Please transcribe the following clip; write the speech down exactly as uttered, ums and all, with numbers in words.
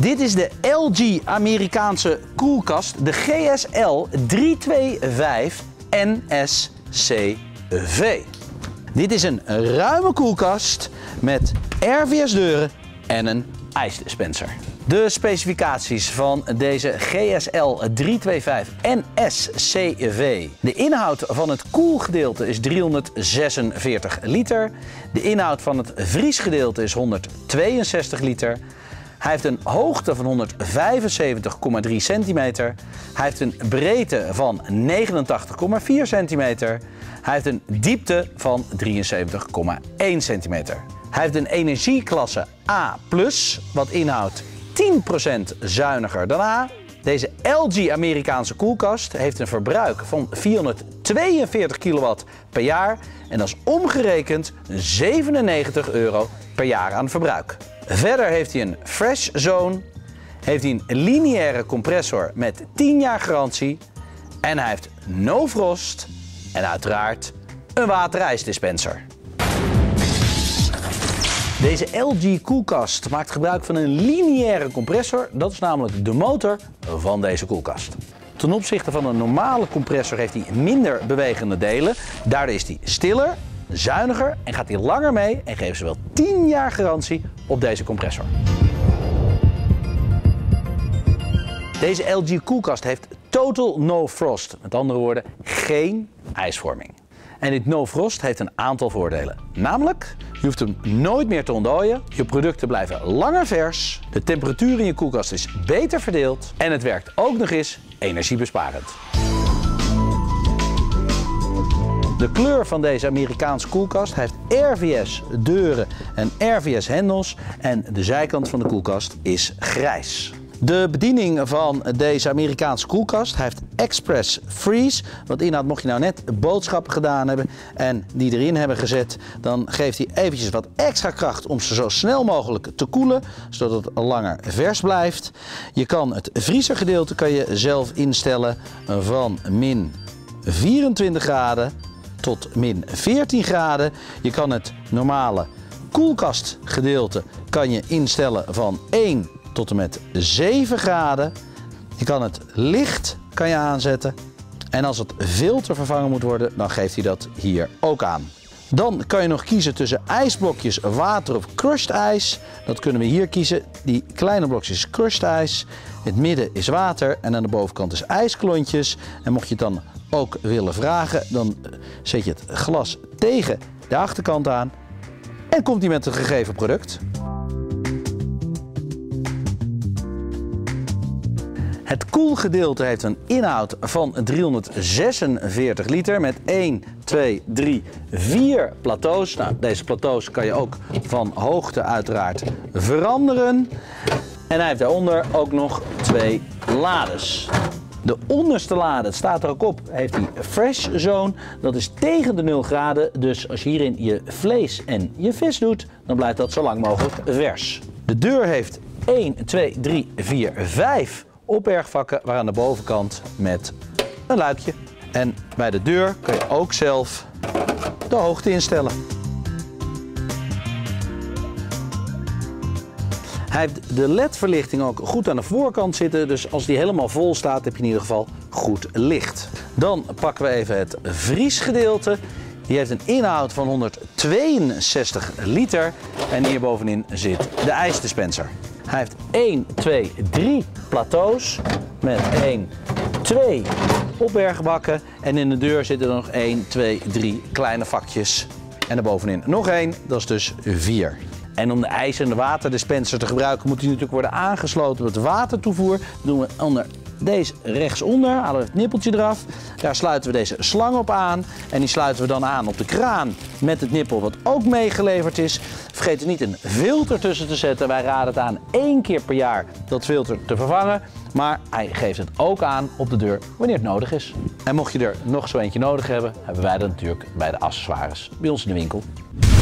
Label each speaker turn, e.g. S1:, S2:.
S1: Dit is de L G Amerikaanse koelkast, de G S L drie twee vijf N S C V. Dit is een ruime koelkast met R V S deuren en een ijsdispenser. De specificaties van deze G S L drie twee vijf N S C V. De inhoud van het koelgedeelte is driehonderdzesenveertig liter. De inhoud van het vriesgedeelte is honderdtweeënzestig liter. Hij heeft een hoogte van honderdvijfenzeventig komma drie centimeter. Hij heeft een breedte van negenentachtig komma vier centimeter. Hij heeft een diepte van drieënzeventig komma één centimeter. Hij heeft een energieklasse A plus, wat inhoudt tien procent zuiniger dan A. Deze L G Amerikaanse koelkast heeft een verbruik van vierhonderdtweeënveertig kilowatt per jaar en dat is omgerekend zevenennegentig euro per jaar aan verbruik. Verder heeft hij een Fresh Zone, heeft hij een lineaire compressor met tien jaar garantie en hij heeft no frost en uiteraard een waterijsdispenser. Deze L G koelkast maakt gebruik van een lineaire compressor, dat is namelijk de motor van deze koelkast. Ten opzichte van een normale compressor heeft hij minder bewegende delen, daardoor is hij stiller, zuiniger en gaat hij langer mee en geeft ze wel tien jaar garantie op deze compressor. Deze L G koelkast heeft total no frost, met andere woorden geen ijsvorming. En dit no frost heeft een aantal voordelen. Namelijk, je hoeft hem nooit meer te ontdooien, je producten blijven langer vers, de temperatuur in je koelkast is beter verdeeld en het werkt ook nog eens energiebesparend. De kleur van deze Amerikaanse koelkast heeft R V S deuren en R V S hendels en de zijkant van de koelkast is grijs. De bediening van deze Amerikaanse koelkast heeft Express Freeze. Wat inhoudt, mocht je nou net boodschappen gedaan hebben en die erin hebben gezet, dan geeft hij eventjes wat extra kracht om ze zo snel mogelijk te koelen, zodat het langer vers blijft. Je kan het vriezergedeelte kan je zelf instellen van min vierentwintig graden tot min veertien graden. Je kan het normale koelkastgedeelte kan je instellen van één tot en met zeven graden. Je kan het licht kan je aanzetten. En als het filter vervangen moet worden, dan geeft hij dat hier ook aan. Dan kan je nog kiezen tussen ijsblokjes, water of crushed ijs. Dat kunnen we hier kiezen. Die kleine blokjes is crushed ijs. Het midden is water en aan de bovenkant is ijsklontjes. En mocht je het dan ook willen vragen, dan zet je het glas tegen de achterkant aan. En komt hij met het gegeven product. Het koelgedeelte heeft een inhoud van driehonderdzesenveertig liter met één, twee, drie, vier plateaus. Nou, deze plateaus kan je ook van hoogte uiteraard veranderen. En hij heeft daaronder ook nog twee lades. De onderste lade, het staat er ook op, heeft die Fresh Zone. Dat is tegen de nul graden, dus als je hierin je vlees en je vis doet, dan blijft dat zo lang mogelijk vers. De deur heeft één, twee, drie, vier, vijf opbergvakken, waar aan de bovenkant met een luikje. En bij de deur kun je ook zelf de hoogte instellen. Hij heeft de L E D-verlichting ook goed aan de voorkant zitten, dus als die helemaal vol staat heb je in ieder geval goed licht. Dan pakken we even het vriesgedeelte. Die heeft een inhoud van honderdtweeënzestig liter en hier bovenin zit de ijsdispenser. Hij heeft één, twee, drie plateaus met één, twee opbergbakken en in de deur zitten er nog één, twee, drie kleine vakjes en daarbovenin nog één, dat is dus vier. En om de ijs- en de waterdispenser te gebruiken moet die natuurlijk worden aangesloten met watertoevoer. Dat doen we onder deze rechtsonder, halen we het nippeltje eraf. Daar sluiten we deze slang op aan en die sluiten we dan aan op de kraan met het nippel wat ook meegeleverd is. Vergeet er niet een filter tussen te zetten. Wij raden het aan één keer per jaar dat filter te vervangen. Maar hij geeft het ook aan op de deur wanneer het nodig is. En mocht je er nog zo eentje nodig hebben, hebben wij dat natuurlijk bij de accessoires bij ons in de winkel.